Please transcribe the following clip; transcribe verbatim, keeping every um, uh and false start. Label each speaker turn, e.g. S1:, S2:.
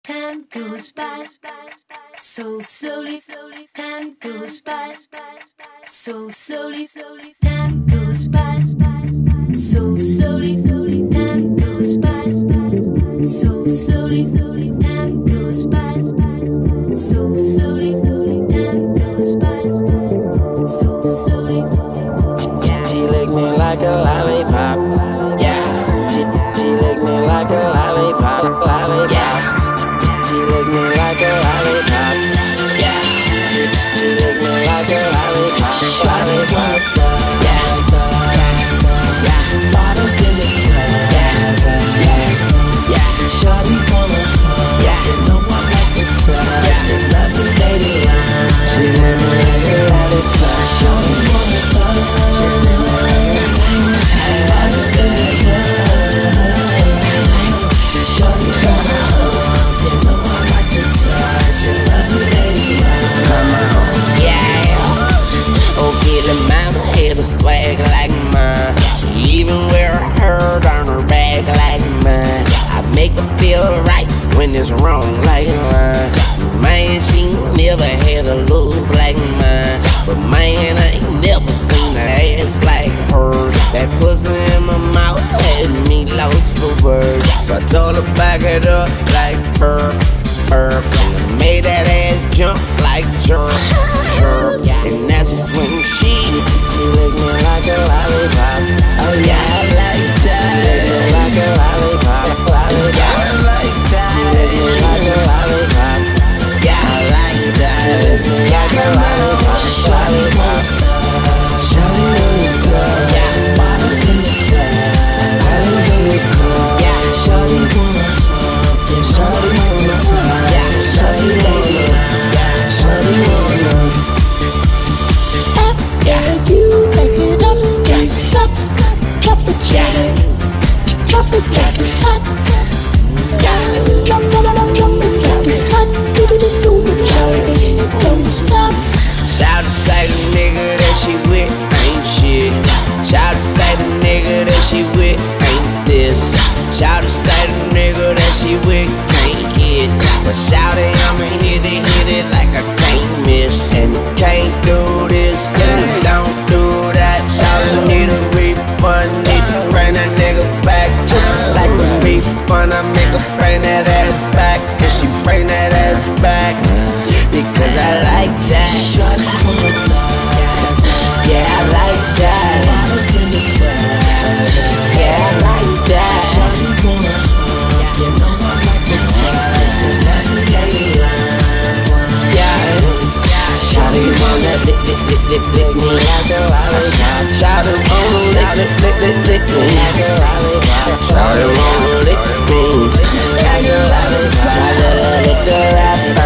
S1: Time goes by so slowly. Time goes by so slowly. Time goes by so slowly. Time goes by so slowly. Time goes by so slowly. Time goes by so slowly.
S2: She lick me like a lollipop. Yeah. She she lick me like a lollipop. Lollipop. Yeah. She lick me like a lollipop. Yeah. She she lick me like a lollipop. Lollipop. Yeah. Yeah. Bottles in the club. Yeah. Yeah. Yeah. Shawty wanna hug. Yeah. You know I like to touch. Yeah. She love the lady line. She lick me like a lollipop. Shawty wanna hug. She lick me like a lollipop. Bottles in the club. Shawty wanna hug. You know I like to touch. She love the lady line. Come on, yeah.
S3: Oh, get the mama had a swag like mine. She even wear a herd on her back like mine. I make her feel right when it's wrong like mine. Man, she never had a look like mine. But man, I ain't never seen her ass like her. That pussy in my mouth had me lost for words. So I told her back it up like her. Her. And made that ass jump like jerk, jerk. And that's when she
S2: She lick me like a lollipop.
S3: Oh yeah, I like that.
S2: She lick me like a lollipop. Lollipop.
S3: Yeah, I like that.
S2: She lick me like a lollipop.
S3: Yeah, I like that.
S2: She lick me like a lollipop. Lollipop. Shawty wanna go.
S3: Yeah.
S2: Bottles in the club. Bottles in the club.
S3: Yeah.
S2: Shawty wanna hug. Yeah, shawty wanna touch.
S3: Yeah.
S2: Shawty wanna.
S3: Yeah.
S2: Shawty wanna.
S3: Yeah.
S4: You make it up, can't stop. Drop it, jack. Drop it, jack is hot. Yeah. Drop, drop, drop, drop it, jack is hot. Do do do do it, jack. Don't stop.
S3: Shout to say the nigga that she with ain't shit. Shout to say the nigga that she with ain't this. Shout to say the nigga that she with can't hit. But shout it, I'ma hit it, hit it like I can't miss. And you can't do this, and you don't do that. Shout it, need a refund, need to bring that nigga back. Just like a refund, I make her bring that ass back. And she bring that ass back because I like that.
S2: Shawty wanna love.
S3: Yeah, I like that.
S2: Bottles in the club.
S3: Yeah, I like that.
S2: Shawty wanna hug. You know I like to touch. She love the lady line.
S3: Yeah.
S2: Shawty wanna lick, lick, lick, lick, lick me like a lollipop.
S3: Shout it, wanna lick, lick, lick, lick, lick me.
S2: Like a lollipop.
S3: Shout it, wanna lick me.
S2: Like a lollipop.
S3: Try to lick the rapper.